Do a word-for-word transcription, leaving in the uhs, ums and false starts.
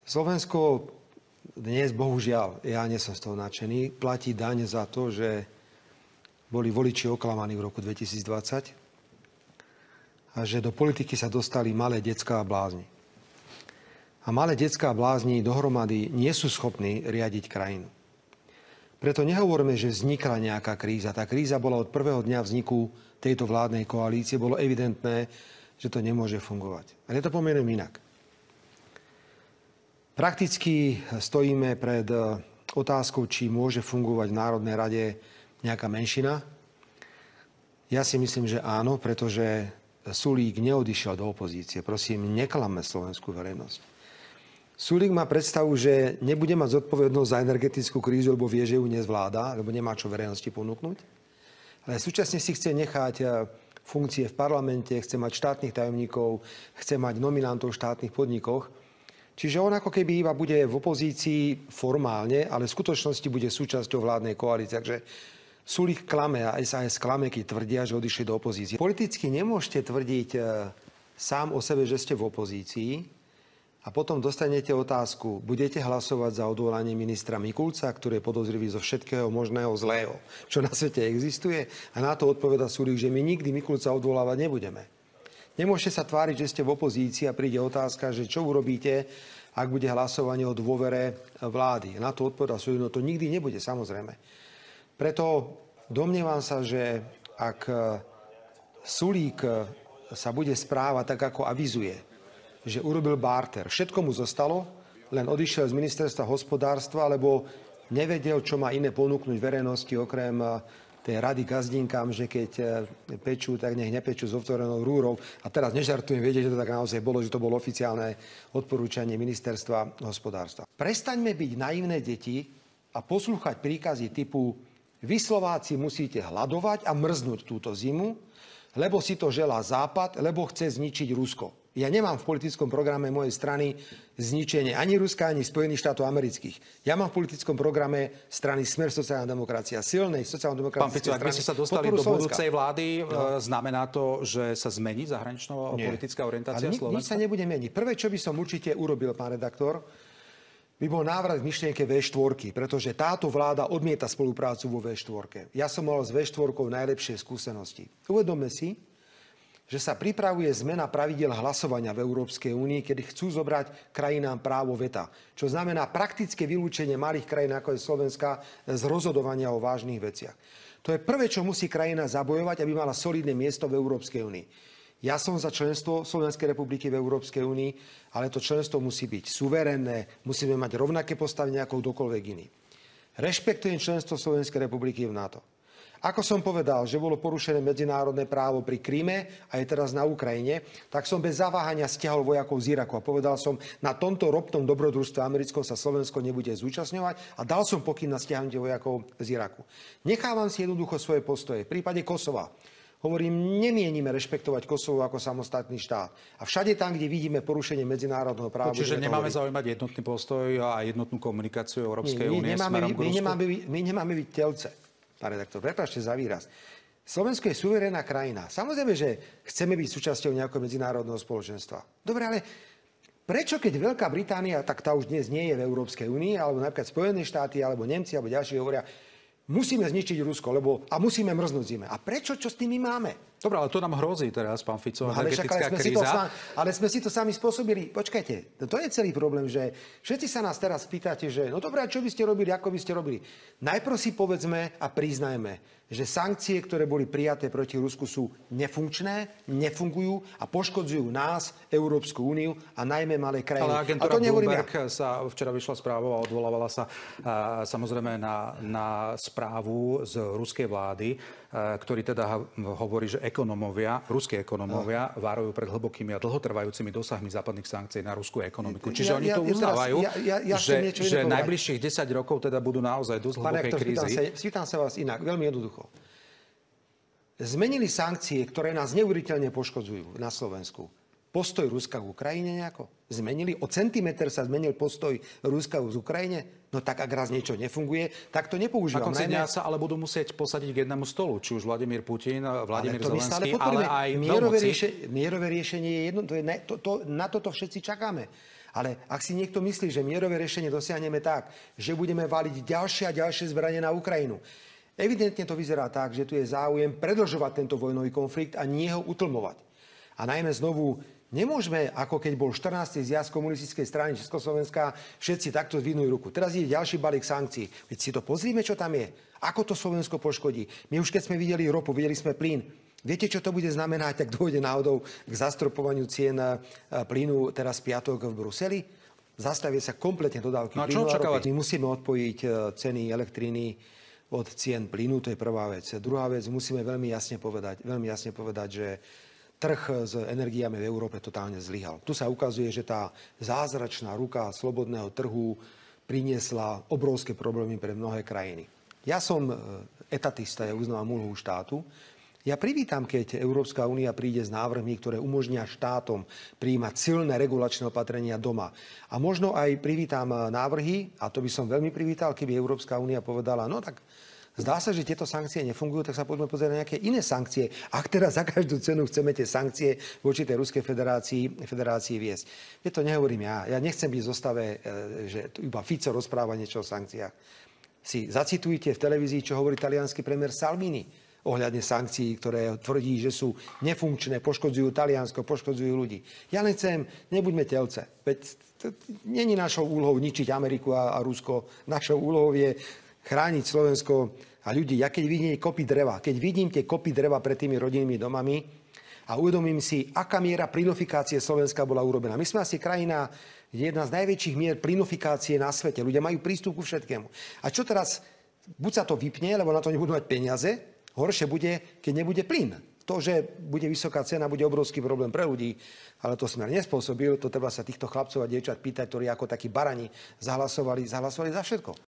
Slovensko dnes, bohužiaľ, ja nie som z toho nadšený, platí daň za to, že boli voliči oklamaní v roku dvetisícdvadsať a že do politiky sa dostali malé decká a blázni. A malé decká a blázni dohromady nie sú schopní riadiť krajinu. Preto nehovoríme, že vznikla nejaká kríza. Tá kríza bola od prvého dňa vzniku tejto vládnej koalície. Bolo evidentné, že to nemôže fungovať. A ja to pomenujem inak. Prakticky stojíme pred otázkou, či môže fungovať v Národnej rade nejaká menšina. Ja si myslím, že áno, pretože Sulík neodišiel do opozície. Prosím, neklamme slovenskú verejnosť. Sulík má predstavu, že nebude mať zodpovednosť za energetickú krízu, lebo vie, že ju nezvláda, lebo nemá čo verejnosti ponúknuť. Ale súčasne si chce nechať funkcie v parlamente, chce mať štátnych tajomníkov, chce mať nominantov v štátnych podnikoch. Čiže on ako keby iba bude v opozícii formálne, ale v skutočnosti bude súčasťou vládnej koalície. Takže Sulík klame a es a es klame, keď tvrdia, že odišli do opozície. Politicky nemôžete tvrdiť sám o sebe, že ste v opozícii, a potom dostanete otázku, budete hlasovať za odvolanie ministra Mikulca, ktorý je podozrivý zo všetkého možného zlého, čo na svete existuje? A na to odpoveda Sulík, že my nikdy Mikulca odvolávať nebudeme. Nemôžete sa tváriť, že ste v opozícii a príde otázka, že čo urobíte, ak bude hlasovanie o dôvere vlády. Na to odpoveda Sulík, no to nikdy nebude, samozrejme. Preto domnievam sa, že ak Sulík sa bude správať tak, ako avizuje, že urobil barter. Všetko mu zostalo, len odišiel z ministerstva hospodárstva, lebo nevedel, čo má iné ponúknuť verejnosti, okrem tej rady gazdinkám, že keď pečú, tak nech nepečú s otvorenou rúrou. A teraz nežartujem, viete, že to tak naozaj bolo, že to bolo oficiálne odporúčanie ministerstva hospodárstva. Prestaňme byť naivné deti a poslúchať príkazy typu vy Slováci musíte hladovať a mrznúť túto zimu, lebo si to želá Západ, lebo chce zničiť Rusko. Ja nemám v politickom programe mojej strany zničenie ani Ruska, ani Spojených štátov amerických. Ja mám v politickom programe strany Smer sociálna demokracia, silnej sociálno-demokratickej strany. Pán Fico, ak by ste sa dostali do budúcej vlády, no. Znamená to, že sa zmení zahranično-politická orientácia Slovenska? Nič sa nebude meniť. Prvé, čo by som určite urobil, pán redaktor, by bol návrat k myšlienke vé štyri, pretože táto vláda odmieta spoluprácu vo vé štyri. Ja som mal s vé štyri najlepšie skúsenosti. Uvedomme si, že sa pripravuje zmena pravidiel hlasovania v Európskej únii, kedy chcú zobrať krajinám právo veta. Čo znamená praktické vylúčenie malých krajín, ako je Slovenska, z rozhodovania o vážnych veciach. To je prvé, čo musí krajina zabojovať, aby mala solidné miesto v Európskej únii. Ja som za členstvo Slovenskej republiky v Európskej únii, ale to členstvo musí byť suverénne, musíme mať rovnaké postavenie ako kdokoľvek iný. Rešpektujem členstvo Slovenskej republiky v NATO. Ako som povedal, že bolo porušené medzinárodné právo pri Kríme a je teraz na Ukrajine, tak som bez zaváhania stiahol vojakov z Iraku a povedal som, na tomto ropnom dobrodružstve americkom sa Slovensko nebude zúčastňovať a dal som pokyn na stiahnutie vojakov z Iraku. Nechávam si jednoducho svoje postoje. V prípade Kosova hovorím, nemienime rešpektovať Kosovo ako samostatný štát. A všade tam, kde vidíme porušenie medzinárodného práva... Čiže nemáme zaujímať jednotný postoj a jednotnú komunikáciu Európskej únie smerom k Rusku? My nemáme, my nemáme byť telce. Pán redaktor, prepáčte za výraz. Slovensko je suverénna krajina. Samozrejme, že chceme byť súčasťou nejakého medzinárodného spoločenstva. Dobre, ale prečo, keď Veľká Británia, tak tá už dnes nie je v Európskej únii, alebo napríklad Spojené štáty, alebo Nemci, alebo ďalší hovoria, musíme zničiť Rusko, lebo a musíme mrznúť zime. A prečo, čo s tými máme? Dobre, ale to nám hrozí teraz, pán Fico, no, energetická ale kríza. Sami, ale sme si to sami spôsobili. Počkajte, to je celý problém, že všetci sa nás teraz pýtate, že no dobré, čo by ste robili, ako by ste robili. Najprv si povedzme a priznajme, že sankcie, ktoré boli prijaté proti Rusku, sú nefunkčné, nefungujú a poškodzujú nás, Európsku úniu a najmä malé krajiny. Ale agentúra Bloomberg ja. sa včera vyšla správu a odvolávala sa a, samozrejme na, na správu z ruskej vlády, a, ktorý teda hovorí, že ekonomovia, ruskí ekonomovia varujú pred hlbokými a dlhotrvajúcimi dosahmi západných sankcií na ruskú ekonomiku. Čiže ja, oni to ja, uznávajú, ja, ja, ja že, že najbližších desať rokov teda budú naozaj dosť hlbokej krízy. Spýtam sa vás inak, veľmi jednoducho. Zmenili sankcie, ktoré nás neuveriteľne poškodzujú na Slovensku. Postoj Ruska k Ukrajine nejako? Zmenili? O centimeter sa zmenil postoj Ruska k Ukrajine? No tak ak raz niečo nefunguje, tak to nepoužívam. Na konci dňa sa ale budú musieť posadiť k jednému stolu. Či už Vladimír Putin, Vladimír Zelenský, ale aj mierové, rieše, mierové riešenie je jedno. To je ne, to, to, na toto všetci čakáme. Ale ak si niekto myslí, že mierové riešenie dosiahneme tak, že budeme valiť ďalšie a ďalšie zbranie na Ukrajinu, evidentne to vyzerá tak, že tu je záujem predĺžovať tento vojnový konflikt a nie ho utlmovať. A najmä znovu, nemôžeme, ako keď bol štrnásty zjazd komunistickej strany Československa, všetci takto zdvihnuli ruku. Teraz ide ďalší balík sankcií. Veď si to pozrime, čo tam je. Ako to Slovensko poškodí. My už keď sme videli ropu, videli sme plyn. Viete, čo to bude znamenať, ak dôjde náhodou k zastropovaniu cien plynu teraz v piatok v Bruseli? Zastavia sa kompletne dodávky no plynu. A čo očakávať? My musíme odpojiť ceny elektriny od cien plynu, to je prvá vec. Druhá vec, musíme veľmi jasne povedať, veľmi jasne povedať, že trh s energiami v Európe totálne zlyhal. Tu sa ukazuje, že tá zázračná ruka slobodného trhu priniesla obrovské problémy pre mnohé krajiny. Ja som etatista, ja uznávam úlohu štátu. Ja privítam, keď Európska únia príde s návrhmi, ktoré umožnia štátom prijímať silné regulačné opatrenia doma. A možno aj privítam návrhy, a to by som veľmi privítal, keby Európska únia povedala, no tak zdá sa, že tieto sankcie nefungujú, tak sa poďme pozrieť na nejaké iné sankcie. Ak teraz za každú cenu chceme tie sankcie voči tej Ruskej federácii, federácii viesť. Ja to nehovorím ja. Ja nechcem byť v zostave, že iba Fico rozpráva niečo o sankciách. Si zacitujte v televízii, čo hovorí taliansky premiér Salvini ohľadne sankcií, ktoré tvrdí, že sú nefunkčné, poškodzujú Taliansko, poškodzujú ľudí. Ja len chcem, nebuďme telce. Veď to nie je našou úlohou ničiť Ameriku a, a Rusko. Našou úlohou je chrániť Slovensko a ľudí. Ja keď vidím kopy dreva, keď vidím tie kopy dreva pred tými rodinnými domami a uvedomím si, aká miera plynofikácie Slovenska bola urobená. My sme asi krajina, kde jedna z najväčších mier plynofikácie na svete. Ľudia majú prístup ku všetkému. A čo teraz? Buď sa to vypne, lebo na to nebudú mať peniaze. Horšie bude, keď nebude plyn. To, že bude vysoká cena, bude obrovský problém pre ľudí, ale to Smer nespôsobil. To treba sa týchto chlapcov a dievčat pýtať, ktorí ako takí barani zahlasovali, zahlasovali za všetko.